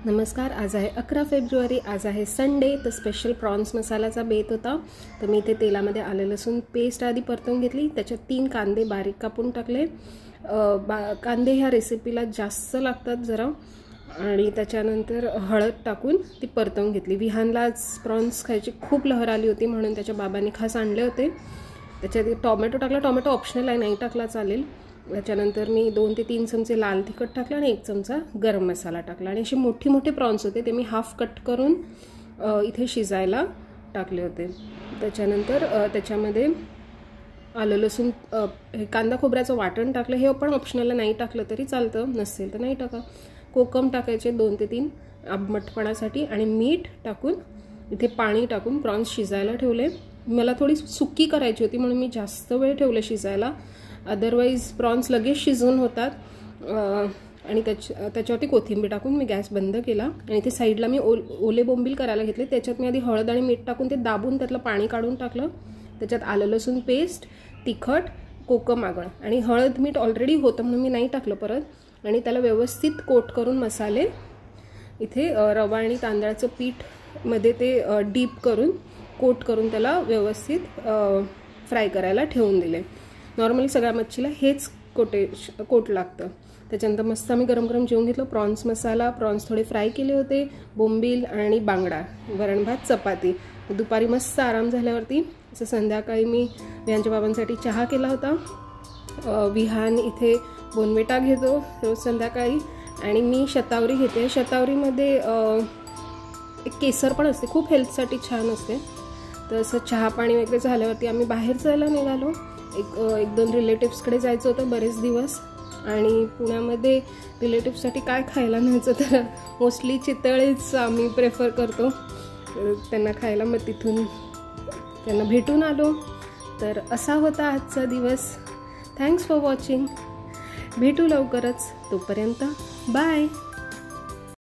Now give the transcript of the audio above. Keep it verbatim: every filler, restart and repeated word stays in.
नमस्कार. आज आहे अकरा फेब्रुवारी. आज आहे संडे. तर स्पेशल प्रॉन्स मसाल्याचा बेत होता. तर मी इथे तेलामध्ये आले लसूण पेस्ट आधी परतवून घेतली. त्याच्यात तीन कांदे बारीक कापून टाकले. बा कांदे ह्या रेसिपीला जास्त लागतात जरा. आणि त्याच्यानंतर हळद टाकून ती परतवून घेतली. विहानला आज प्रॉन्स खायची खूप लहर आली होती म्हणून त्याच्या बाबांनी खास आणले होते. त्याच्यात टोमॅटो टाकला. टोमॅटो ऑप्शनल आहे, नाही टाकला चालेल. त्याच्यानंतर मी दोन ते तीन चमचे लाल तिखट टाकलं आणि एक चमचा गरम मसाला टाकला. आणि असे मोठे मोठे प्रॉन्स होते ते मी हाफ कट करून इथे शिजायला टाकले होते. त्याच्यानंतर त्याच्यामध्ये आलं लसूण हे कांदा खोबऱ्याचं वाटण टाकलं. हे पण ऑप्शनल, नाही टाकलं तरी चालतं, नसेल तर नाही टाका. कोकम टाकायचे दोन ते तीन आंबटपणासाठी आणि मीठ टाकून इथे पाणी टाकून प्रॉन्स शिजायला ठेवले. मला थोडी सुकी करायची होती म्हणून मी जास्त वेळ ठेवले शिजायला. अदरवाईज प्रॉन्स लगेच शिजून होतात. आणि त्याच्या त्याच्यावरती कोथिंबीर टाकून मी गॅस बंद केला. आणि इथे साईडला मी ओ ओले बोंबील करायला घेतले. त्याच्यात मी आधी हळद आणि मीठ टाकून ते दाबून त्यातलं पाणी काढून टाकलं. त्याच्यात आलं लसूण पेस्ट, तिखट, कोकम आगळ आणि हळद मीठ ऑलरेडी होतं म्हणून मी नाही टाकलं परत. आणि त्याला व्यवस्थित कोट करून मसाले इथे रवा आणि तांदळाचं पीठ मध्ये ते डीप करून कोट करून त्याला व्यवस्थित फ्राय करायला ठेवून दिले. नॉर्मली सगळ्या मच्छीला हेच कोटे कोट लागतं. त्याच्यानंतर मस्त आम्ही गरम गरम जेवून घेतलं. प्रॉन्स मसाला, प्रॉन्स थोडे फ्राय केले होते, बोंबील आणि बांगडा, वरण भात, चपाती. दुपारी मस्त आराम झाल्यावरती असं संध्याकाळी मी विहानच्या बाबांसाठी चहा केला होता. विहान इथे बोनविटा घेतो रोज संध्याकाळी आणि मी शतावरी घेते. शतावरीमध्ये एक केसर पण असते, खूप हेल्थसाठी छान असते. तर असं चहा पाणी वगैरे झाल्यावरती आम्ही बाहेर जायला निघालो. एक एक दोन रिलेटिव्सकडे जायचं होतं बरेच दिवस. आणि पुण्यामध्ये रिलेटिव्ससाठी काय खायला न्यायचं तर मोस्टली चितळेच आम्ही प्रेफर करतो त्यांना खायला. मग तिथून त्यांना भेटून आलो. तर असा होता आजचा दिवस. Thanks for watching. भेटू लवकरच. तोपर्यंत बाय.